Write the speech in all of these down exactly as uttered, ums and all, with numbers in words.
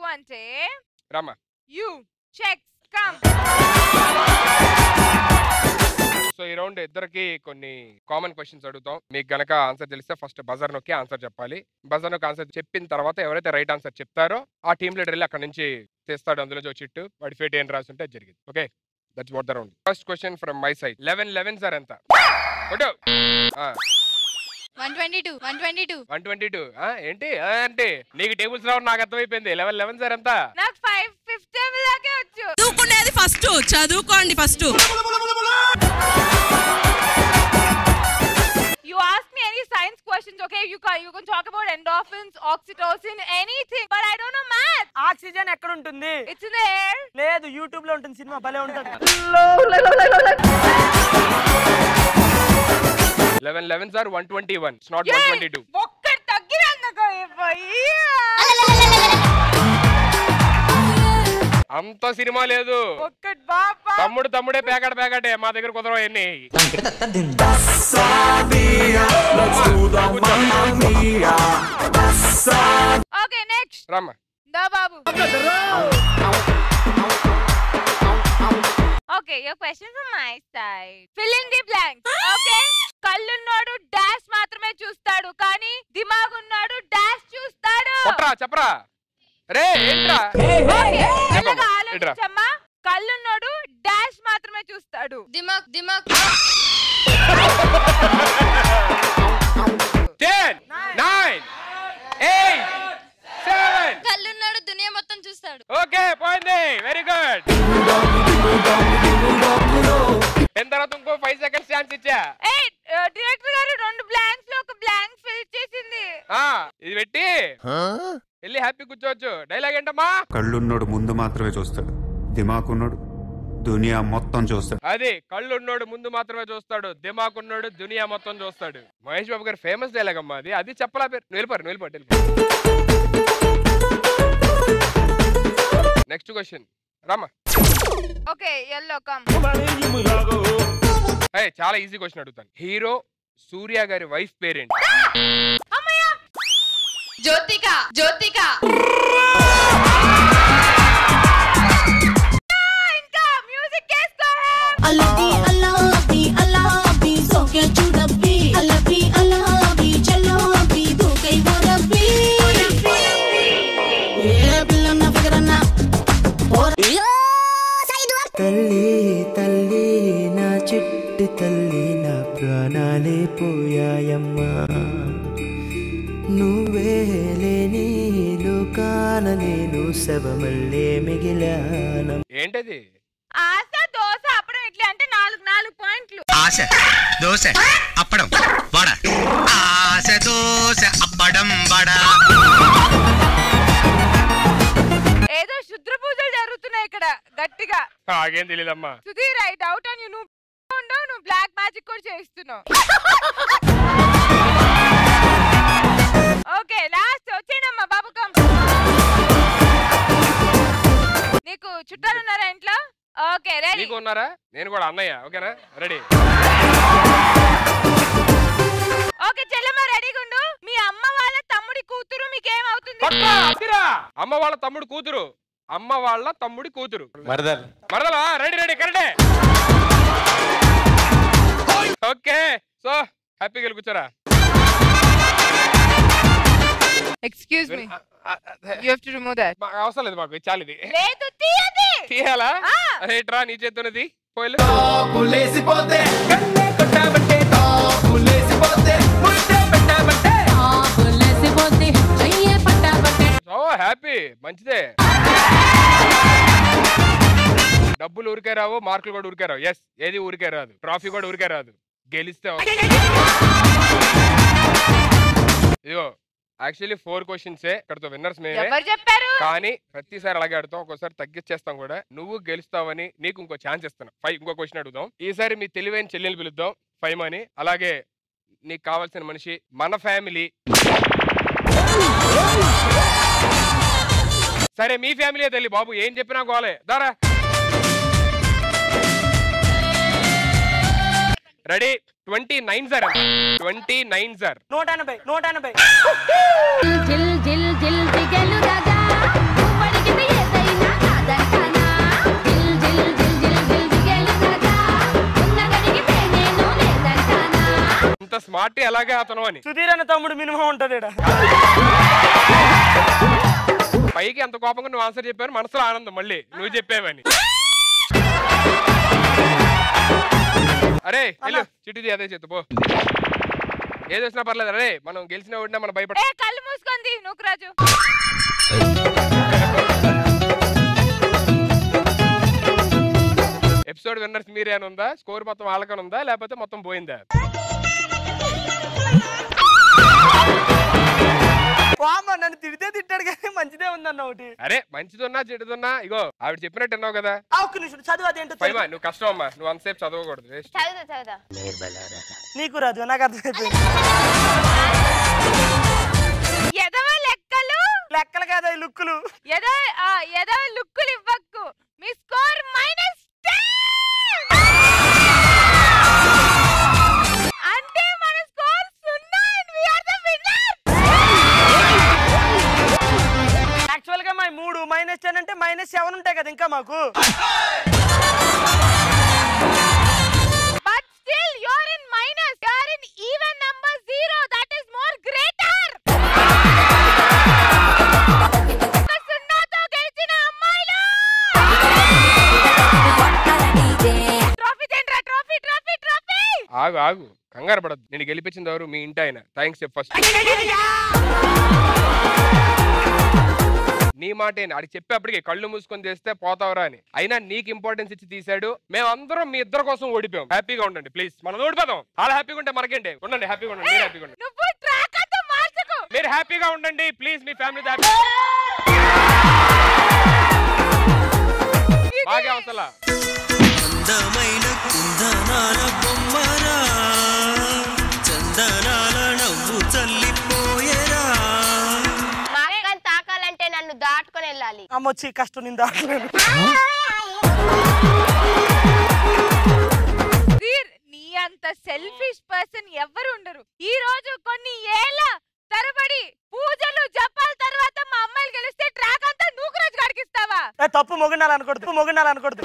అంటే Rama you check come. So ఈ round ఇద్దరికి కొన్ని కామన్ క్వశ్చన్స్ అడుగుతాం. మీకు గనక ఆన్సర్ తెలిస్తే ఫస్ట్ బజర్ నొక్కి ఆన్సర్ చెప్పాలి. బజర్ నొక్కి ఆన్సర్ చెప్పిన తర్వాత ఎవరైతే రైట్ ఆన్సర్ చెప్తారో ఆ టీమ్ లీడర్ వెళ్ళి అక్కడ నుంచి తెస్తాడు అందులో నుంచి చిట్టు వాడి ఫేట్ ఏం రాసి ఉంటే జరిగింది. Okay, that's what the round. First question from my side. Eleven eleven sir ఎంత? One twenty two one twenty two one twenty two ఏంటి అంటే నీకు టేబుల్స్ రావు నాకు అర్థమైపోయింది. లెవెన్ లెవెన్ సార్ ఎంత? నాకు ఫైవ్ ఫిఫ్టీ దాకే వచ్చు. చదువుకునేది ఫస్ట్, చదువుకోండి first. You ask me any science questions, okay? You can you can talk about endorphins, oxytocin, anything, but I don't know math. Oxygen ఎక్కడ ఉంటుంది? It's in the air. లేదు, YouTube లో ఉంటుంది, cinema భలే ఉంటుంది. Eleven eleven sir one twenty one. It's not one twenty two. ఒక్కటి తగ్గినందుకు అంత సినిమా లేదు. ఒక్కటి బాబా. తమ్ముడు తమ్ముడే పేకాట పేకాటే మా దగ్గర కుదరవు ఎన్ని. ఓకే నెక్స్ట్ రామ్మా. దా బాబు. Okay your question from my side. Fill in the blanks. Okay, కళ్ళున్నోడు డాష్ మాత్రమే చూస్తాడు కానీ దిమాగున్నాడు డాష్ చూస్తాడు. చెప్పరా చెప్పరా రే ఏంట్రా? మెల్లగా ఆలోచించమ్మా. కళ్ళున్నోడు డాష్ మాత్రమే చూస్తాడు. దిమాక్ దిమాక్ టెన్ నైన్ ఎయిట్ సెవెన్. కళ్ళున్నాడు దునియా మొత్తం చూస్తాడు. ఓకే పోయింది, వెరీ గుడ్. ఎంత తర్వాత ఇంకో ఫైవ్ సెకండ్స్ ఛాన్స్ ఇచ్చా. డైరెక్టర్ గారు రెండు బ్లాంక్స్ లో ఒక బ్లాంక్ ఫిల్ చేసింది. ఇది పెట్టి వెళ్ళి హ్యాపీ కూర్చోవచ్చు. డైలాగ్ ఏంటమ్మా? కళ్ళున్నోడు ముందు మాత్రమే చూస్తాడు, దిమాకున్నోడు దునియా మొత్తం చూస్తాడు. అది కళ్ళున్నోడు ముందు మాత్రమే చూస్తాడు, దిమాకున్నోడు దునియా మొత్తం చూస్తాడు. మహేష్ బాబు గారు ఫేమస్ డైలాగ్ అమ్మా అది. అది చెప్పలా పేరు. వెళ్ళిపోరు వెళ్ళిపోరు. Next question Rama. Okay yellow come. చాలా ఈజీ క్వశ్చన్ అడుగుతాను. హీరో సూర్య గారి వైఫ్ పేరేంటి? జ్యోతిక జ్యోతిక. ఇంకా మ్యూజిక్ కేస్కో. అల్లబి అల్లబి అల్లబి సోకే చూడబి అల్లబి అల్లబి చల్లబి దూకై వరబి ఏ బిల్లన ఫిగరన తల్లి తల్లి నా చిట్టి తల్లి నా ప్రాణాలే పోయాయమ్మా, నువ్వే లేని లోకాన నేను శవమల్లే మిగిలాన. ఏంటది? ఆశ దోశ అప్పడం ఇడ్లీ అంటే నాలుగు నాలుగు పాయింట్లు. ఆశ దోశ అప్పడం వడ. ఆశ దోశ అప్పడం వడ. ఏదో శుద్ర పూజలు జరుగుతున్నాయి ఇక్కడ గట్టిగా. నాకేం తెలియదమ్మా. Sudheer I doubt on you. నువ్వు ఉండవు, నువ్వు బ్లాక్ మ్యాజిక్ కూడా చేస్తున్నావు. ఓకే లాస్ట్ వచ్చేనమ్మా బాబు కమ్. నీకు చుట్టాలు ఉన్నారా ఇంట్లో? Okay ready. నీకు ఉన్నారా? నేను కూడా అన్నయ్య. ఓకేనా? రెడీ. ఓకే చెల్లమ్మ రెడీగా ఉండు. మీ అమ్మ వాళ్ళ తమ్ముడి కూతురు మీకేమవుతుంది? అమ్మ వాళ్ళ తమ్ముడు కూతురు. అమ్మ వాళ్ళ తమ్ముడి కూతురు. మరదల్. మరదలా? రెడీ రెడీ కరెక్టే. ఓకే సో హ్యాపీగా వెళ్ళి కూర్చోరా. Excuse me, you have to remove that. అవసరం లేదు మాకు, చాలు ఇది. లేదు తీయది. తీయాలా? రేట్రా నీ చేతున్నది పోయిలు. పులేసిపోతే కన్నే కొట్టబట్టే తో పులేసిపోతే ముట్టే పెట్టబట్టే ఆ పులేసిపోతే చెయ్యే పట్టబట్టే. సో హ్యాపీ, మంచిదే. డబ్బులు ఊరికే రావు, మార్కులు కూడా ఊరికే రావు. ఎస్, ఏది ఊరికే రాదు, ట్రాఫీ కూడా ఊరికే రాదు. గెలిస్తే ఇదిగో యాక్చువల్లీ ఫోర్ క్వశ్చన్స్ ఇక్కడతో విన్నర్స్ మేమే. ఎవరు చెప్పారు? కానీ ప్రతిసారి అలాగే ఆడుతాం, ఒక్కోసారి తగ్గించేస్తాం కూడా. నువ్వు గెలుస్తావని నీకు ఇంకో ఛాన్స్ ఇస్తాను. ఫైవ్ ఇంకో క్వశ్చన్ అడుగుదాం. ఈసారి మీ తెలివైన చెల్లెలు పిలుద్దాం ఫైవ్ అని. అలాగే నీకు కావాల్సిన మనిషి మన ఫ్యామిలీ. సరే మీ ఫ్యామిలీ తల్లి బాబు, ఏం చెప్పినా గోలే. దారా రెడీ. Twenty nine sir twenty nine sir నూట ఎనభై నూట ఎనభై. జిల్ జిల్ జిల్ దిగలు రాగా మార్టీ అలాగే అతను అని. సుధీర్ అన్న తమ్ముడు మినిమం ఉంటది. పైకి ఎంత కోపంగా నువ్వు ఆన్సర్ చెప్పావు, మనసులో ఆనందం మళ్ళీ నువ్వు చెప్పావని. అరే వెళ్ళు చిట్టిది అదే చేతు పో, ఏది వచ్చినా పర్లేదు. అరే మనం గెలిచిన ఓడినా మనం భయపడ. కళ్ళు మూసుకుంది నూకరాజు. ఎపిసోడ్ విన్నర్స్ మీరే అని ఉందా, స్కోర్ మొత్తం వాళ్ళకని ఉందా, లేకపోతే మొత్తం పోయిందా? నన్ను తిడితే తిట్టాడు కానీ మంచిదే ఉందన్న ఒకటి. అరే మంచిదున్నా చెడుదున్నా ఇగో ఆవిడ చెప్పినట్టు అన్నావు కదా. ఒక్క నిమిషం చదువు అదేంటో. నువ్వు కష్టం అమ్మా, నువ్వు అంతసేపు చదవకూడదు. నీకు రాదు నాకు అర్థమైపోయింది. ఎదవ లెక్కలు లెక్కలు కాదు లుక్కులు. ఎదవ ఎదవ లుక్కులు ఇవ్వకు. మీ స్కోర్ మైనస్ అంటే మన స్కోర్ సున్నా. We are the winner. Actual గా మా మూడు మైనస్ టెన్ అంటే మైనస్ సెవెన్ ఉంటాయి కదా ఇంకా మాకు. But still you're in minus. You're in even number zero. That is more greater. సున్నాతో గెలిచిన అమ్మాయిలు. ట్రోఫీ తిండ్రా, ట్రోఫీ ట్రోఫీ ట్రోఫీ. ఆగు ఆగు కంగారు పడద్దు. నేను గెలిపించింది ఎవరు? మీ ఇంటి ఆయన. థ్యాంక్స్ చెప్పు ఫస్ట్. నీ మాట అడిగి చెప్పేప్పటికి కళ్ళు మూసుకొని చేస్తే పోతావరా అని. అయినా నీకు ఇంపార్టెన్స్ ఇచ్చి తీసాడు. మేమందరం మీ ఇద్దరు కోసం ఓడిపోయాం. హ్యాపీగా ఉండండి ప్లీజ్. మనం ఓడిపోదాం. అలా హ్యాపీగా ఉంటే మనకేంటి. ఉండండి హ్యాపీగా ఉండండి. మీరు హ్యాపీగా ఉండండి. నువ్వు ట్రాక్ అంతా మార్చకు. మీరు హ్యాపీగా ఉండండి ప్లీజ్. Me family happy. బాగా అవసరం. అందమైన కుందనాల బొమ్మరా, చందనాల నవ్వు చల్లిపోయేరా. తాకాలంటే నన్ను దాటుకొని వెళ్ళాలి. అమ్మొచ్చి కష్టం నేను దాటలేను. నీ అంత సెల్ఫిష్ పర్సన్ ఎవరు ఉండరు. ఈ రోజు కొన్ని ఏళ్ళ తరబడి పూజలు జపాల తర్వాత మా అమ్మాయిలు గెలిస్తే ట్రాక్ అంతా నూకరాజు గారికి ఇస్తావా? తప్పు మొగుండాలి అనకూడదు, మొగుండాలి అనకూడదు.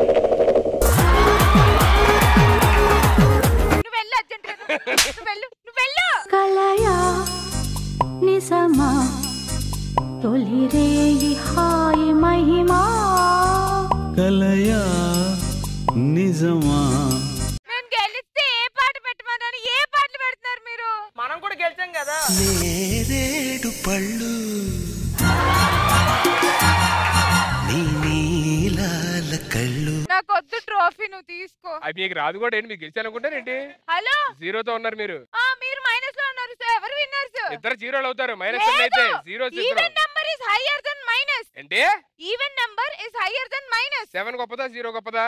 నువ్వు వెళ్ళు అర్జెంట్ గా. నువ్వు వెళ్ళు నువ్వు వెళ్ళు. కలయా నిజమా తొలి రేయి హాయి మహిమా. కలయా నిజమా. మేము గెలిస్తే ఏ పాట పెట్టమని ఏ పాటలు పెడుతున్నారు మీరు? మనం కూడా గెలిచాం కదా. నేరేడు పళ్ళు నీ నీలాల కళ్ళు. నాకు వద్దు ట్రోఫీ, నువ్వు తీసుకో. అది మీకు రాదు కూడా ఏంటి? మీకు గెలిచానుకుంటారేంటి? హలో జీరోతో ఉన్నారు మీరు. ఆ మీరు మైనస్ లో ఉన్నారు. సో ఎవరు విన్నర్స్? ఇద్దరు జీరోలు అవుతారు. మైనస్ అయితే zero zero. Even number is higher then minus. అంటే even number is higher then minus. Seven గొప్పదా జీరో గొప్పదా?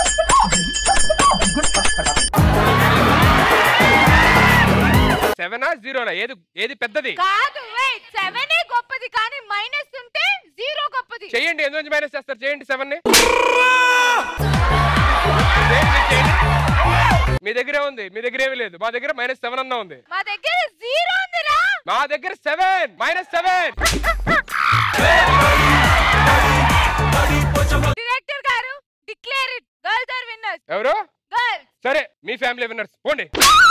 సెవెనా జీరోనా? ఏది ఏది పెద్దది? కాదు వెయిట్, సెవెన్ ఏ గొప్పది కానీ మైనస్ ఉంటే జీరో గొప్పది. చేయండి. ఎందుకు మైనస్ చేస్తారు? చేయండి సెవెన్ ని. మీ దగ్గరే ఉంది, మీ దగ్గర ఏమీ లేదు. మా దగ్గర మైనస్ సెవెన్ అన్నా ఉంది. మా దగ్గర జీరో ఉందిరా. మా దగ్గర సెవెన్ మైనస్ సెవెన్. డైరెక్టర్ గారు declare it. Girls are winners. ఎవరు? గర్ల్స్. సరే మీ ఫ్యామిలీ విన్నర్స్ పోండి.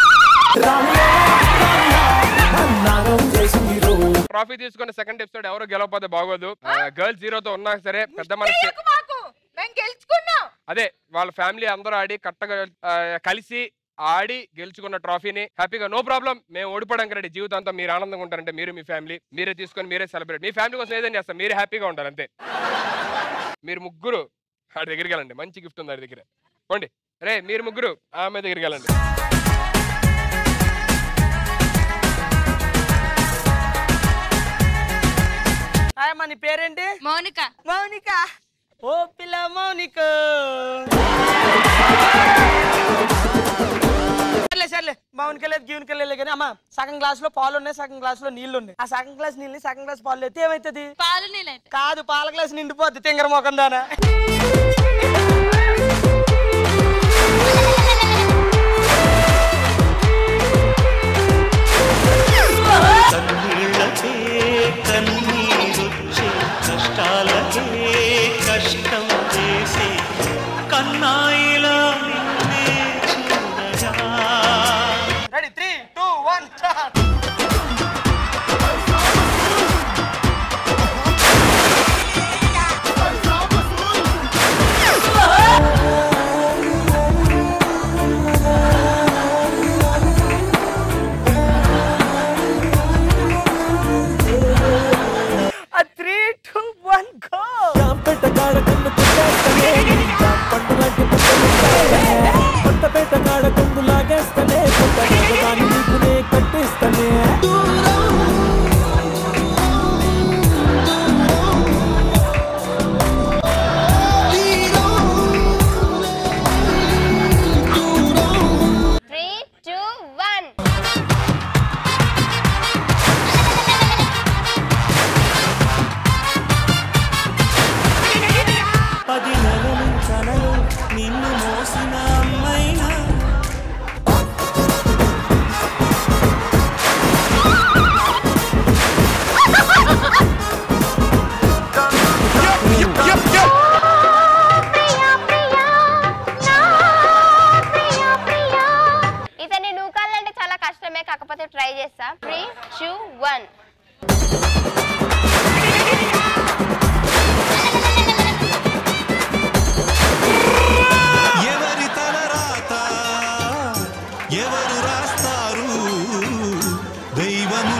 ట్రాఫీ తీసుకున్న సెకండ్ ఎపిసోడ్ ఎవరు గెలవకపోతే బాగోదు. గర్ల్స్ జీరోతో ఉన్నా సరే పెద్ద మనసు. అదే వాళ్ళ ఫ్యామిలీ అందరూ ఆడి కట్టగా కలిసి ఆడి గెలుచుకున్న ట్రాఫీని హ్యాపీగా నో ప్రాబ్లం మేము ఓడిపోవడానికి రెడీ. జీవితాంతం మీరు ఆనందంగా ఉంటారంటే మీరు మీ ఫ్యామిలీ మీరే తీసుకొని మీరే సెలబ్రేట్. మీ ఫ్యామిలీ కోసం ఏదైనా చేస్తాం. మీరే హ్యాపీగా ఉంటారు అంతే. మీరు ముగ్గురు ఆడి దగ్గరికి వెళ్ళండి. మంచి గిఫ్ట్ ఉంది ఆడి దగ్గర. పోండి. రే మీరు ముగ్గురు ఆమె దగ్గరికి వెళ్ళండి. నీ పేరేంటి? మౌనిక. మౌనిక. ఓ పిల్ల మౌనిక. సర్లే సర్లే మౌనిక లేదు గీవునిక లేదు కానీ అమ్మ సగం గ్లాస్ లో పాలు ఉన్నాయి, సగం గ్లాస్ లో నీళ్లు ఉన్నాయి. ఆ సగం గ్లాస్ నీళ్ళు సగం గ్లాస్ పాలు అయితే ఏమైతుంది? పాలు నీళ్ళు కాదు, పాల గ్లాస్ నిండిపోద్ది తింగర మొఖం దానా. కన్నీళ్ళకే కన్నీరొచ్చే కష్టాలకే కష్టం చేసే కన్నాయిలా నిన్నే చూడగా. రెడీ త్రీ టూ నిన్ను లాగేస్తనే కొత్త దాన్ని నీకునే కట్టేస్తనే పది నెలలు కలలు నిన్ను మోసిన అమ్మైనా ఇతన్ని నూకాలంటే చాలా కష్టమే, కాకపోతే ట్రై చేస్తా. Three two one. ఎవరి తల రాత ఎవరు రాస్తారు దైవము